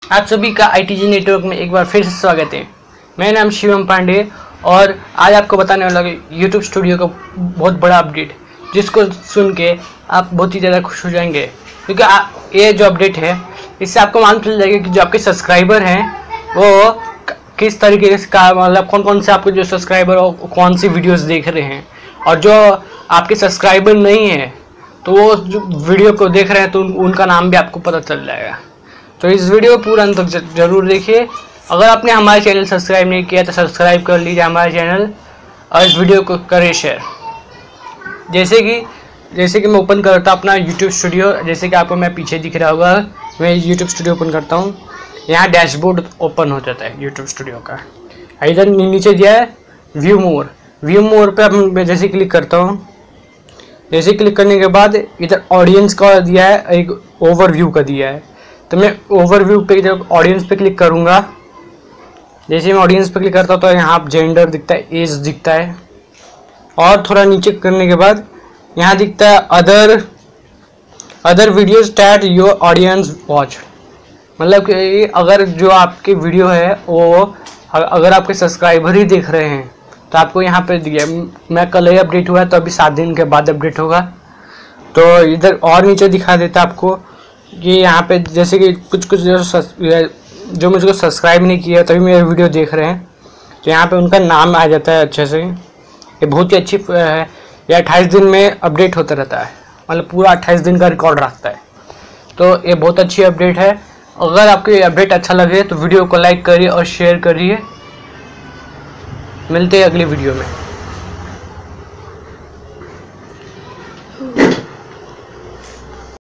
आप सभी का ITG नेटवर्क में एक बार फिर से स्वागत है। मेरा नाम शिवम पांडे और आज आपको बताने वाला यूट्यूब स्टूडियो का बहुत बड़ा अपडेट, जिसको सुन के आप बहुत ही ज़्यादा खुश हो जाएंगे, क्योंकि ये जो अपडेट है इससे आपको मालूम चल जाएगा कि जो आपके सब्सक्राइबर हैं वो किस तरीके से का, मतलब कौन कौन से आपके जो सब्सक्राइबर हो कौन सी वीडियोस देख रहे हैं, और जो आपके सब्सक्राइबर नहीं है तो वो जो वीडियो को देख रहे हैं तो उनका नाम भी आपको पता चल जाएगा। तो इस वीडियो को पूरा अंत तक जरूर देखिए। अगर आपने हमारे चैनल सब्सक्राइब नहीं किया तो सब्सक्राइब कर लीजिए हमारे चैनल और इस वीडियो को करें शेयर। जैसे कि मैं ओपन करता हूँ अपना यूट्यूब स्टूडियो। जैसे कि आपको मैं पीछे दिख रहा होगा, मैं यूट्यूब स्टूडियो ओपन करता हूँ। यहाँ डैशबोर्ड ओपन हो जाता है यूट्यूब स्टूडियो का। इधर नीचे दिया है व्यू मोर पे मैं जैसे क्लिक करता हूँ। जैसे क्लिक करने के बाद इधर ऑडियंस का दिया है, एक ओवरव्यू का दिया है। तो मैं ओवरव्यू पे जब ऑडियंस पे क्लिक करूँगा, जैसे मैं ऑडियंस पे क्लिक करता हूँ तो यहाँ जेंडर दिखता है, एज दिखता है, और थोड़ा नीचे करने के बाद यहाँ दिखता है other videos that your audience watch. मतलब कि अगर जो आपकी वीडियो है वो अगर आपके सब्सक्राइबर ही देख रहे हैं तो आपको यहाँ पे दिया। मैं कल ही अपडेट हुआ है तो अभी 7 दिन के बाद अपडेट होगा। तो इधर और नीचे दिखा देता आपको कि यहाँ पे जैसे कि कुछ जो मुझको सब्सक्राइब नहीं किया तभी मेरे वीडियो देख रहे हैं तो यहाँ पे उनका नाम आ जाता है अच्छे से। ये बहुत ही अच्छी है। ये 28 दिन में अपडेट होता रहता है, मतलब पूरा 28 दिन का रिकॉर्ड रखता है। तो ये बहुत अच्छी अपडेट है। अगर आपको ये अपडेट अच्छा लगे तो वीडियो को लाइक करिए और शेयर करिए। मिलते हैं अगली वीडियो में।